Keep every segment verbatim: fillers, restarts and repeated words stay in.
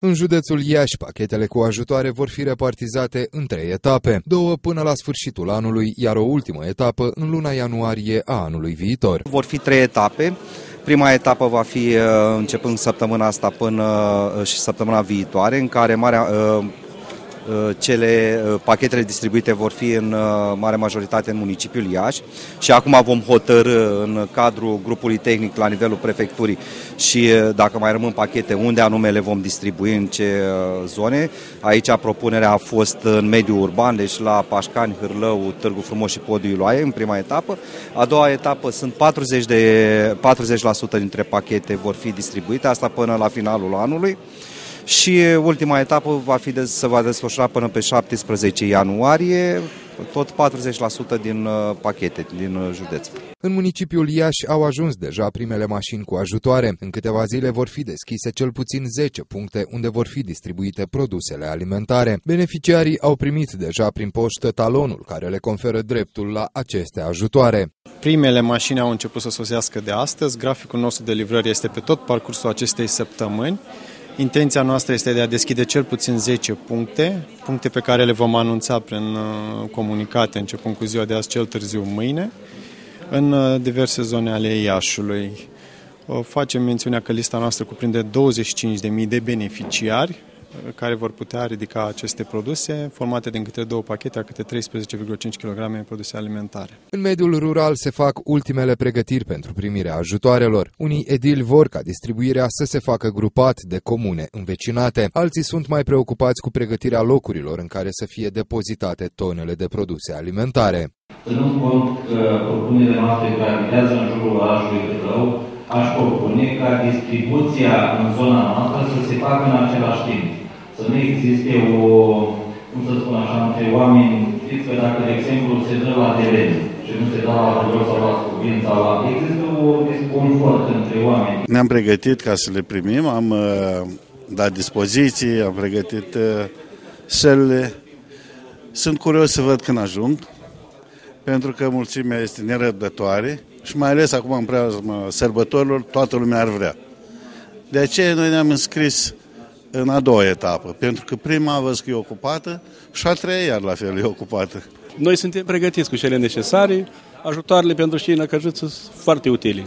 În județul Iași, pachetele cu ajutoare vor fi repartizate în trei etape, două până la sfârșitul anului, iar o ultimă etapă în luna ianuarie a anului viitor. Vor fi trei etape. Prima etapă va fi începând săptămâna asta până și săptămâna viitoare, în care marea, cele pachetele distribuite vor fi în mare majoritate în municipiul Iași și acum vom hotărî în cadrul grupului tehnic la nivelul prefecturii și dacă mai rămân pachete, unde anume le vom distribui, în ce zone. Aici propunerea a fost în mediul urban, deci la Pașcani, Hârlău, Târgu Frumos și Podul Iloaie în prima etapă. A doua etapă sunt patruzeci de, patruzeci la sută dintre pachete vor fi distribuite, asta până la finalul anului. Și ultima etapă va fi de, se va desfășura până pe șaptesprezece ianuarie, tot patruzeci la sută din uh, pachete din uh, județ. În municipiul Iași au ajuns deja primele mașini cu ajutoare. În câteva zile vor fi deschise cel puțin zece puncte unde vor fi distribuite produsele alimentare. Beneficiarii au primit deja prin poștă talonul care le conferă dreptul la aceste ajutoare. Primele mașini au început să sosească de astăzi. Graficul nostru de livrări este pe tot parcursul acestei săptămâni. Intenția noastră este de a deschide cel puțin zece puncte, puncte pe care le vom anunța prin comunicate începând cu ziua de azi, cel târziu mâine, în diverse zone ale Iașului. Facem mențiunea că lista noastră cuprinde douăzeci și cinci de mii de beneficiari care vor putea ridica aceste produse, formate din câte două pachete, a câte treisprezece virgulă cinci kilograme produse alimentare. În mediul rural se fac ultimele pregătiri pentru primirea ajutoarelor. Unii edili vor ca distribuirea să se facă grupat de comune învecinate, alții sunt mai preocupați cu pregătirea locurilor în care să fie depozitate tonele de produse alimentare. Ținând cont că propunerile noastre gravitează în jurul orașului Hârlău, aș propune ca distribuția în zona noastră să se facă în același timp. Să nu existe o, cum să spun așa, între oameni. Știți că dacă, de exemplu, se dă la teren și nu se dă la Hârlău sau la Scuvin sau la... Există o disconfort între oameni. Ne-am pregătit ca să le primim, am uh, dat dispoziții, am pregătit uh, sălile. Sunt curios să văd când ajung, pentru că mulțimea este nerăbdătoare și mai ales acum în preajma sărbătorilor toată lumea ar vrea. De aceea noi ne-am înscris în a doua etapă, pentru că prima a văzut că e ocupată și a treia iar la fel e ocupată. Noi suntem pregătiți cu cele necesare, ajutoarele pentru cei năcăjiți sunt foarte utile.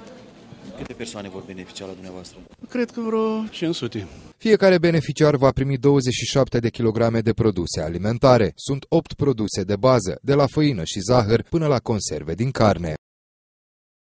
Câte persoane vor beneficia la dumneavoastră? Cred că vreo cinci sute. Fiecare beneficiar va primi douăzeci și șapte de kilograme de produse alimentare. Sunt opt produse de bază, de la făină și zahăr până la conserve din carne.